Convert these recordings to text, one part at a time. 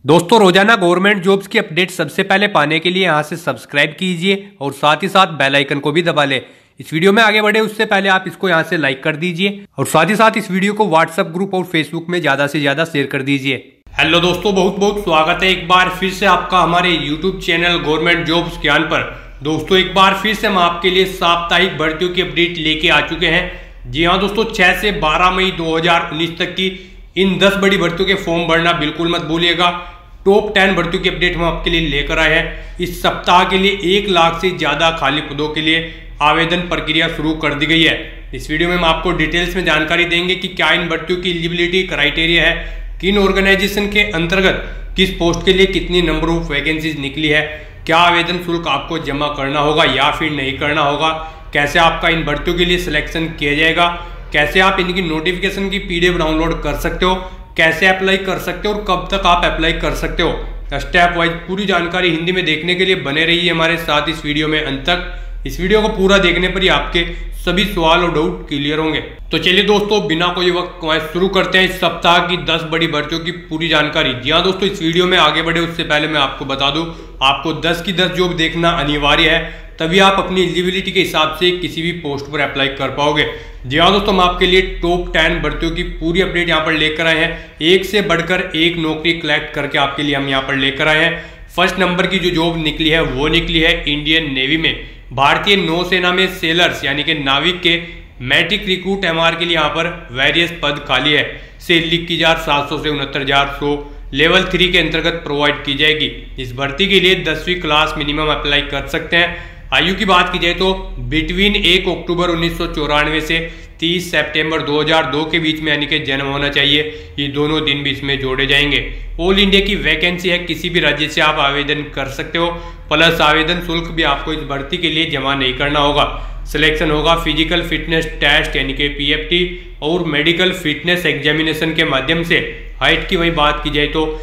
दोस्तों रोजाना government jobs की अपडेट सबसे पहले पाने के लिए यहां से सब्सक्राइब कीजिए और साथ ही साथ बेल आइकन को भी दबा लें। इस वीडियो में आगे बढ़े उससे पहले आप इसको यहां से लाइक कर दीजिए और साथ ही साथ इस वीडियो को व्हाट्सएप ग्रुप और फेसबुक में ज्यादा से ज्यादा शेयर कर दीजिए। हेलो दोस्तों, बहुत बहुत स्वागत है एक बार फिर से आपका हमारे यूट्यूब चैनल गवर्नमेंट जॉब्स ज्ञान पर। दोस्तों एक बार फिर से हम आपके लिए साप्ताहिक भर्तियों की अपडेट लेके आ चुके हैं। जी हाँ दोस्तों, 6 से 12 मई 2019 तक की इन 10 बड़ी भर्तियों के फॉर्म भरना बिल्कुल मत भूलिएगा। टॉप 10 भर्तियों की अपडेट हम आपके लिए लेकर आए हैं। इस सप्ताह के लिए 1 लाख से ज्यादा खाली पदों के लिए आवेदन प्रक्रिया शुरू कर दी गई है। इस वीडियो में हम आपको डिटेल्स में जानकारी देंगे कि क्या इन भर्तियों की एलिजिबिलिटी क्राइटेरिया है, किन ऑर्गेनाइजेशन के अंतर्गत किस पोस्ट के लिए कितनी नंबर ऑफ वैकेंसीज निकली है, क्या आवेदन शुल्क आपको जमा करना होगा या फिर नहीं करना होगा, कैसे आपका इन भर्तियों के लिए सिलेक्शन किया जाएगा, कैसे आप इनकी नोटिफिकेशन की पीडीएफ डाउनलोड कर सकते हो, कैसे अप्लाई कर सकते हो और कब तक आप अप्लाई कर सकते हो। स्टेप वाइज पूरी जानकारी हिंदी में देखने के लिए बने रहिए हमारे साथ इस वीडियो में अंत तक। इस वीडियो को पूरा देखने पर ही आपके सभी सवाल और डाउट क्लियर होंगे। तो चलिए दोस्तों, बिना कोई वक्त शुरू करते हैं इस सप्ताह की 10 बड़ी भर्तियों की पूरी जानकारी। जी हाँ दोस्तों, इस वीडियो में आगे बढ़े उससे पहले मैं आपको बता दूं, आपको 10 की 10 जॉब देखना अनिवार्य है, तभी आप अपनी एलिजिबिलिटी के हिसाब से किसी भी पोस्ट पर अप्लाई कर पाओगे। जी हाँ दोस्तों, हम आपके लिए टॉप 10 भर्तियों की पूरी अपडेट यहाँ पर लेकर आए हैं। एक से बढ़कर एक नौकरी कलेक्ट करके आपके लिए हम यहाँ पर लेकर आए हैं। फर्स्ट नंबर की जो जॉब निकली है वो निकली है इंडियन नेवी में। भारतीय नौसेना में सेलर्स यानी कि नाविक के मैट्रिक रिक्रूट एमआर के लिए यहाँ पर वेरियस पद खाली है। सैलरी 21,700 से 69,100 लेवल 3 के अंतर्गत प्रोवाइड की जाएगी। इस भर्ती के लिए 10वीं क्लास मिनिमम अप्लाई कर सकते हैं। आयु की बात की जाए तो बिटवीन 1 अक्टूबर 1994 से 30 सितंबर 2002 के बीच में यानी कि जन्म होना चाहिए। ये दोनों दिन भी इसमें जोड़े जाएंगे। ऑल इंडिया की वैकेंसी है, किसी भी राज्य से आप आवेदन कर सकते हो, प्लस आवेदन शुल्क भी आपको इस भर्ती के लिए जमा नहीं करना होगा। सिलेक्शन होगा फिजिकल फिटनेस टेस्ट यानी कि पीएफटी और मेडिकल फिटनेस एग्जामिनेशन के माध्यम से। हाइट की वही बात की जाए तो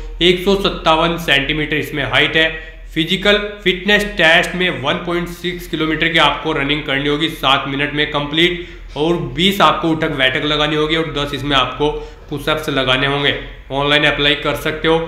157 सेंटीमीटर इसमें हाइट है। फिजिकल फिटनेस टेस्ट में 1.6 किलोमीटर की आपको रनिंग करनी होगी 7 मिनट में कंप्लीट, और 20 आपको उठक बैठक लगानी होगी और 10 इसमें आपको पुशअप्स लगाने होंगे। ऑनलाइन अप्लाई कर सकते हो।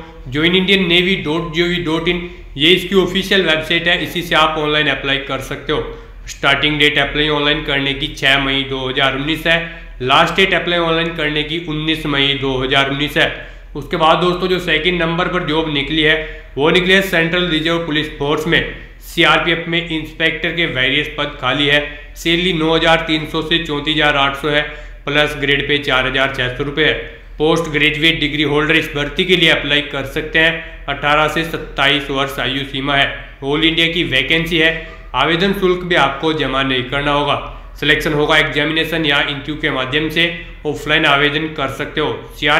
joinindiannavy.gov.in ये इसकी ऑफिशियल वेबसाइट है, इसी से आप ऑनलाइन अप्लाई कर सकते हो। स्टार्टिंग डेट अप्लाई ऑनलाइन करने की 6 मई 2019 है। लास्ट डेट अप्लाई ऑनलाइन करने की 19 मई 2019 है। उसके बाद दोस्तों जो सेकंड नंबर पर जॉब निकली है वो निकली है सेंट्रल रिजर्व पुलिस फोर्स में। सीआरपीएफ में इंस्पेक्टर के वेरियस पद खाली है। सैलरी 9,300 से 34,800 है, प्लस ग्रेड पे 4,600 रुपये है। पोस्ट ग्रेजुएट डिग्री होल्डर इस भर्ती के लिए अप्लाई कर सकते हैं। 18 से 27 वर्ष आयु सीमा है। ऑल इंडिया की वैकेंसी है। आवेदन शुल्क भी आपको जमा नहीं करना होगा। सिलेक्शन होगा एग्जामिनेशन या इंटरव्यू के माध्यम से। ऑफलाइन आवेदन कर सकते हो।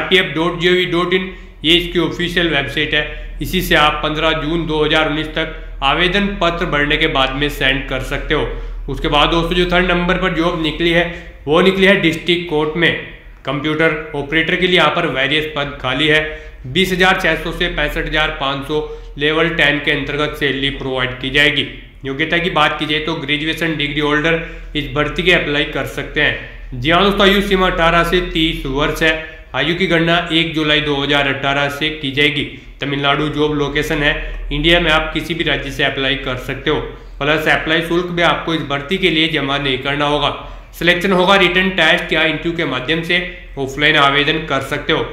CRPF.gov.in ये इसकी ऑफिशियल वेबसाइट है, इसी से आप 15 जून 2019 तक आवेदन पत्र भरने के बाद में सेंड कर सकते हो। उसके बाद दोस्तों जो थर्ड नंबर पर जॉब निकली है वो निकली है डिस्ट्रिक्ट कोर्ट में। कंप्यूटर ऑपरेटर के लिए यहाँ पर वेरियस पद खाली है। 20,600 से 65,500 लेवल 10 के अंतर्गत सैलरी प्रोवाइड की जाएगी। योग्यता की बात की जाए तो ग्रेजुएशन डिग्री होल्डर इस भर्ती के अप्लाई कर सकते हैं। जी हाँ दोस्तों, आयु सीमा 18 से 30 वर्ष है। आयु की गणना 1 जुलाई 2018 से की जाएगी। तमिलनाडु जॉब लोकेशन है। इंडिया में आप किसी भी राज्य से अप्लाई कर सकते हो, प्लस अप्लाई शुल्क भी आपको इस भर्ती के लिए जमा नहीं करना होगा। सिलेक्शन होगा रिटर्न टेस्ट या इंटरव्यू के माध्यम से। ऑफलाइन आवेदन कर सकते हो।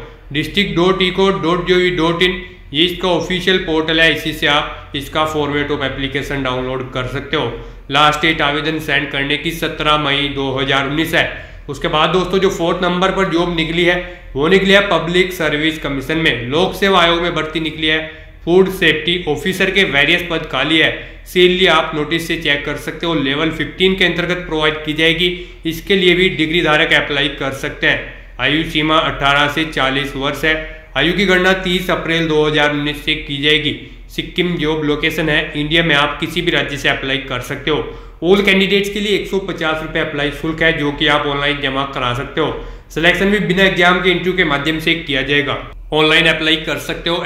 district.eco.gov.in ये इसका ऑफिशियल पोर्टल है, इसी से आप इसका फॉर्मेट ऑफ एप्लीकेशन डाउनलोड कर सकते हो। लास्ट डेट आवेदन सेंड करने की 17 मई 2019 है। उसके बाद दोस्तों जो फोर्थ नंबर पर जॉब निकली है वो निकली है पब्लिक सर्विस कमीशन में। लोक सेवा आयोग में भर्ती निकली है। फूड सेफ्टी ऑफिसर के वेरियस पद खाली है। सैलरी आप नोटिस से चेक कर सकते हो। लेवल 15 के अंतर्गत प्रोवाइड की जाएगी। इसके लिए भी डिग्री धारक अप्लाई कर सकते हैं। आयु सीमा 18 से 40 वर्ष है। आयु की गणना 30 अप्रैल 2019 से की जाएगी। सिक्किम जॉब लोकेशन है। इंडिया में आप किसी भी राज्य से अप्लाई कर सकते हो। ऑल कैंडिडेट्स के लिए 150 रुपये अप्लाई शुल्क है, जो कि आप ऑनलाइन जमा करा सकते हो। सिलेक्शन भी बिना एग्जाम के इंटरव्यू के माध्यम से किया जाएगा। ऑनलाइन अप्लाई कर सकते हो।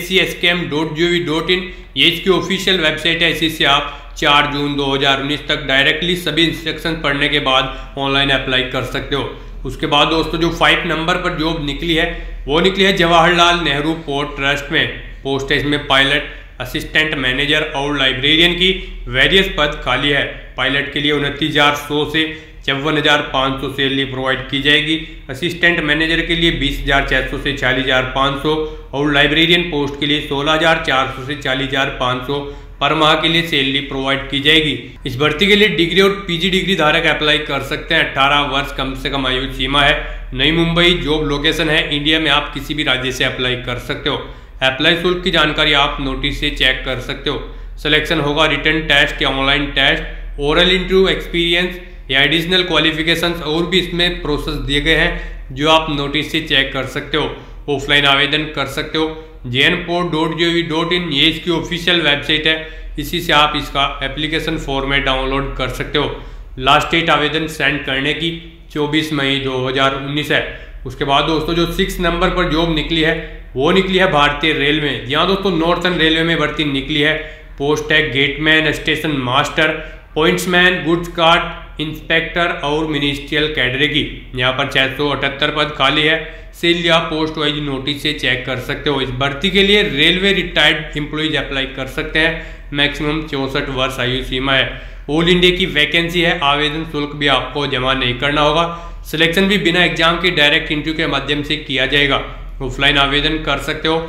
SPSC.gov.in ये इसकी ऑफिशियल वेबसाइट है, इसी से आप 4 जून 2019 तक डायरेक्टली सभी इंस्ट्रक्शन पढ़ने के बाद ऑनलाइन अप्लाई कर सकते हो। उसके बाद दोस्तों जो 5 नंबर पर जॉब निकली है वो निकली है जवाहरलाल नेहरू पोर्ट ट्रस्ट में। पोस्ट है इसमें पायलट, असिस्टेंट मैनेजर और लाइब्रेरियन की वेरियस पद खाली है। पायलट के लिए 29,100 से 54,500 सैलरी प्रोवाइड की जाएगी। असिस्टेंट मैनेजर के लिए 20,600 से 40,500 और लाइब्रेरियन पोस्ट के लिए 16,400 से 40,500 पर माह के लिए सैलरी प्रोवाइड की जाएगी। इस भर्ती के लिए डिग्री और पीजी डिग्री धारक अप्लाई कर सकते हैं। 18 वर्ष कम से कम आयु सीमा है। नई मुंबई जॉब लोकेशन है। इंडिया में आप किसी भी राज्य से अप्लाई कर सकते हो। अप्लाई शुल्क की जानकारी आप नोटिस से चेक कर सकते हो। सिलेक्शन होगा रिटन टेस्ट या online test, oral interview, experience या एडिशनल क्वालिफिकेशंस और भी इसमें प्रोसेस दिए गए हैं जो आप नोटिस से चेक कर सकते हो। ऑफलाइन आवेदन कर सकते हो। jnpot.gov.in ये इसकी ऑफिशियल वेबसाइट है। इसी से आप इसका एप्लीकेशन फॉर्मेट डाउनलोड कर सकते हो। लास्ट डेट आवेदन सेंड करने की 24 मई 2019 है। उसके बाद दोस्तों जो 6 नंबर पर जॉब निकली है वो निकली है भारतीय रेलवे में। यहाँ दोस्तों नॉर्थर्न रेलवे में भर्ती निकली है। पोस्ट है gateman, station master, pointsman, goods cart inspector और मिनिस्ट्रियल कैडरे की। यहाँ पर 678 पद खाली है। सैलरी आप पोस्ट वाइज नोटिस से चेक कर सकते हो। इस भर्ती के लिए रेलवे रिटायर्ड एम्प्लॉइज अप्लाई कर सकते हैं। मैक्सिमम 64 वर्ष आयु सीमा है। ऑल इंडिया की वैकेंसी है। आवेदन शुल्क भी आपको जमा नहीं करना होगा। सिलेक्शन भी बिना एग्जाम के डायरेक्ट इंटरव्यू के माध्यम से किया जाएगा। ऑफलाइन आवेदन कर सकते हो।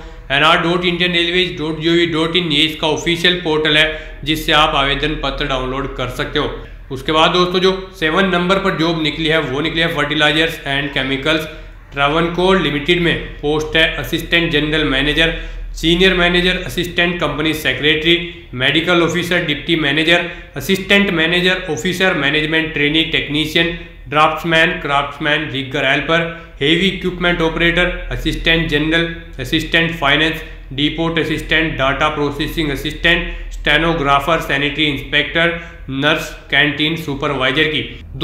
nr.indianrailways.gov.in ये इसका ऑफिशियल पोर्टल है जिससे आप आवेदन पत्र डाउनलोड कर सकते हो। उसके बाद दोस्तों जो 7 नंबर पर जॉब निकली है वो निकली है fertilisers and chemicals Travancore limited में। पोस्ट है assistant general manager, senior manager, assistant company secretary, medical officer, deputy manager, assistant manager, officer management trainee, technician, draughtsman, craftsman, rigger helper, heavy equipment operator, assistant general, assistant finance, depot assistant, data processing assistant, stenographer, sanitary inspector, nurse, canteen supervisor की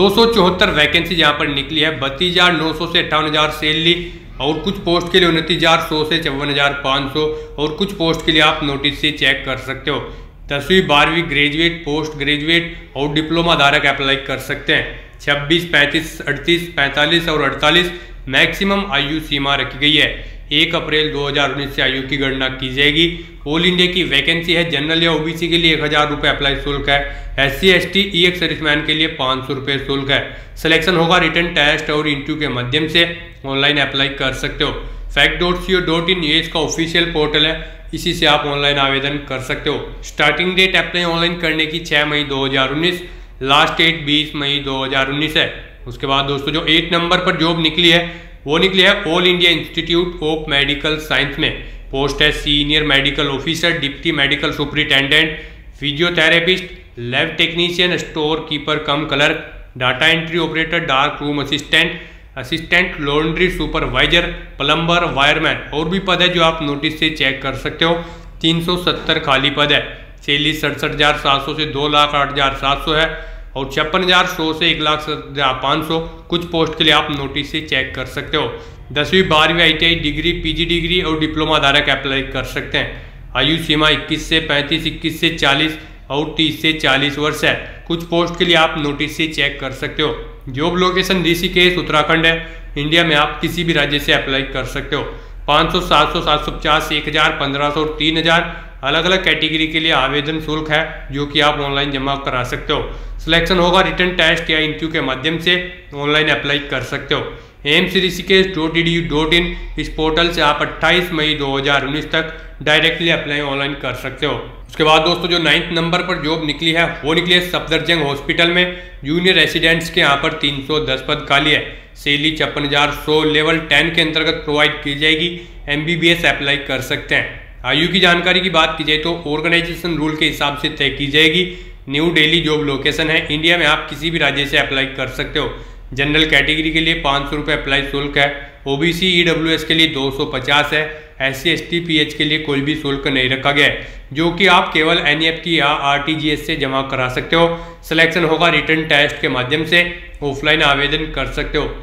274 vacancy यहाँ पर निकली है। 32,900 से 58,000 salary और कुछ post के लिए 29,100 से 54,500 और कुछ पोस्ट के लिए आप नोटिस से चेक कर सकते हो। 10वीं 12वीं ग्रेजुएट, पोस्ट ग्रेजुएट और डिप्लोमा धारक अप्लाई कर सकते हैं। 26, 35, 38, 45 और 48 मैक्सिमम आयु सीमा रखी गई है। 1 अप्रैल 2019 से आयु की गणना की जाएगी। ऑल इंडिया की वैकेंसी है। जनरल या ओबीसी के लिए 1,000 रुपये अप्लाई शुल्क है। SC ST EX सर्विसमैन के लिए 500 रुपये शुल्क है। सिलेक्शन होगा रिटन टेस्ट और इंटरव्यू के माध्यम से। ऑनलाइन अप्लाई कर सकते हो। fact.co.in ये इसका ऑफिशियल पोर्टल है। इसी से आप ऑनलाइन आवेदन कर सकते हो। स्टार्टिंग डेट अप्लाई ऑनलाइन करने की 6 मई 2019, लास्ट डेट 20 मई 2019 है। उसके बाद दोस्तों जो 8 नंबर पर जॉब निकली है वो निकली है all India institute of medical science में। पोस्ट है senior medical officer, deputy medical superintendent, physiotherapist, lab technician, store keeper cum clerk, data entry operator, dark room assistant, assistant laundry supervisor, plumber, wireman और भी पद है जो आप notice से check कर सकते हो। 370 खाली पद है। सैलरी 67,700 से 2,08,700 है और 56,100 से 1,07,500। कुछ पोस्ट के लिए आप नोटिस से चेक कर सकते हो। 10वीं 12वीं ITI डिग्री, PG डिग्री और डिप्लोमा धारक अप्लाई कर सकते हैं। आयु सीमा 21 से 35, 21 से 40 और 30 से 40 वर्ष है। कुछ पोस्ट के लिए आप नोटिस से चेक कर सकते हो। जॉब लोकेशन ऋषिकेश उत्तराखंड है। इंडिया में आप किसी भी राज्य से अप्लाई कर सकते हो। 500, 700, 750, 1,000, 1,500 और 3,000 अलग अलग कैटेगरी के लिए आवेदन शुल्क है जो कि आप ऑनलाइन जमा करा सकते हो। सिलेक्शन होगा रिटन टेस्ट या इंटरव्यू के माध्यम से। ऑनलाइन अप्लाई कर सकते हो। AIIMS ऋषिकेश.edu.in इस पोर्टल से आप 28 मई 2019 तक डायरेक्टली अप्लाई ऑनलाइन कर सकते हो। उसके बाद दोस्तों जो 9th नंबर पर जॉब निकली है वो निकली है सफदरजंग हॉस्पिटल में। जूनियर रेसिडेंट्स के यहाँ पर 310 पद खाली है। सैलरी 56,100 लेवल 10 के अंतर्गत प्रोवाइड की जाएगी। MBBS अप्लाई कर सकते हैं। आयु की जानकारी की बात की जाए तो ऑर्गेनाइजेशन रूल के हिसाब से तय की जाएगी। न्यू दिल्ली जॉब लोकेशन है। इंडिया में आप किसी भी राज्य से अप्लाई कर सकते हो। जनरल कैटेगरी के लिए 500 रुपये अप्लाई शुल्क है। OBC EWS के लिए 250 है। SC ST PH के लिए कोई भी शुल्क नहीं रखा गया है जो कि आप केवल NEFT या RTGS से जमा करा सकते हो। सिलेक्शन होगा रिटन टेस्ट के माध्यम से। ऑफलाइन आवेदन कर सकते हो।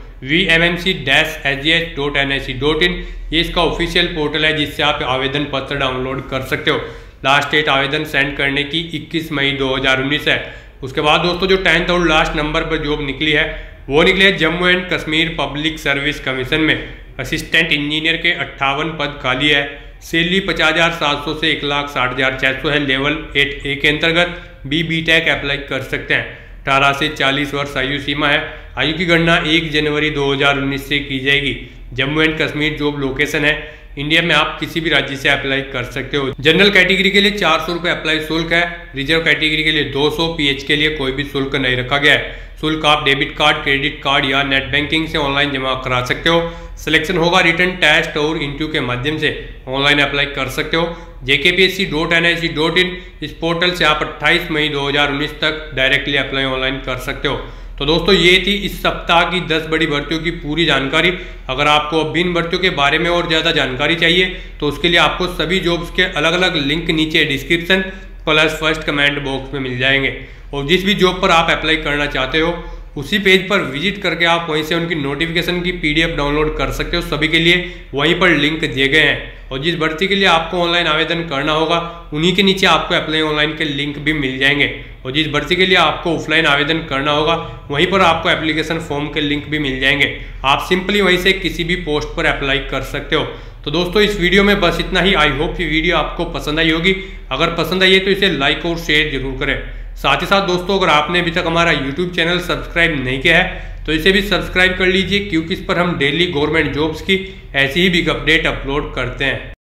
vmnc-sgs.nic.in ये इसका ऑफिशियल पोर्टल है जिससे आप आवेदन पत्र डाउनलोड कर सकते हो। लास्ट डेट आवेदन सेंड करने की 21 मई 2019 है। उसके बाद दोस्तों जो 10th और लास्ट नंबर पर जॉब निकली है वो निकली है Jammu and Kashmir public service commission में। असिस्टेंट इंजीनियर के 58 पद खाली है। सैलरी 50,700 से 1,60,600 है। लेवल 8A के अंतर्गत BTech अप्लाई कर सकते हैं। 18 से 40 वर्ष आयु सीमा है। आयु की गणना 1 जनवरी 2019 से की जाएगी। Jammu and Kashmir job location है। इंडिया में आप किसी भी राज्य से अप्लाई कर सकते हो। जनरल कैटेगरी के लिए 400 रुपये अप्लाई शुल्क है। रिजर्व कैटेगरी के लिए 200, PH के लिए कोई भी शुल्क नहीं रखा गया है। शुल्क आप डेबिट कार्ड, क्रेडिट कार्ड या नेट बैंकिंग से ऑनलाइन जमा करा सकते हो। सिलेक्शन होगा रिटर्न टेस्ट और इंटरव्यू के माध्यम से। ऑनलाइन अप्लाई कर सकते हो। JKPSC.NIC.in इस पोर्टल से आप 28 मई 2019 तक डायरेक्टली अप्लाई ऑनलाइन कर सकते हो। तो दोस्तों ये थी इस सप्ताह की 10 बड़ी भर्तियों की पूरी जानकारी। अगर आपको अब इन भर्तियों के बारे में और ज़्यादा जानकारी चाहिए तो उसके लिए आपको सभी जॉब्स के अलग अलग लिंक नीचे description plus first comment box में मिल जाएंगे। और जिस भी जॉब पर आप अप्लाई करना चाहते हो उसी पेज पर विजिट करके आप वहीं से उनकी नोटिफिकेशन की PDF डाउनलोड कर सकते हो। सभी के लिए वहीं पर लिंक दिए गए हैं। और जिस भर्ती के लिए आपको ऑनलाइन आवेदन करना होगा उन्हीं के नीचे आपको अप्लाई ऑनलाइन के लिंक भी मिल जाएंगे। और जिस भर्ती के लिए आपको ऑफलाइन आवेदन करना होगा वहीं पर आपको एप्लीकेशन फॉर्म के लिंक भी मिल जाएंगे। आप सिंपली वहीं से किसी भी पोस्ट पर अप्लाई कर सकते हो। तो दोस्तों इस वीडियो में बस इतना ही। आई होप ये वीडियो आपको पसंद आई होगी। अगर पसंद आई है तो इसे लाइक और शेयर जरूर करें। साथ ही साथ दोस्तों अगर आपने अभी तक हमारा YouTube चैनल सब्सक्राइब नहीं किया है तो इसे भी सब्सक्राइब कर लीजिए, क्योंकि इस पर हम डेली गवर्नमेंट जॉब्स की ऐसी ही बिग अपडेट अपलोड करते हैं।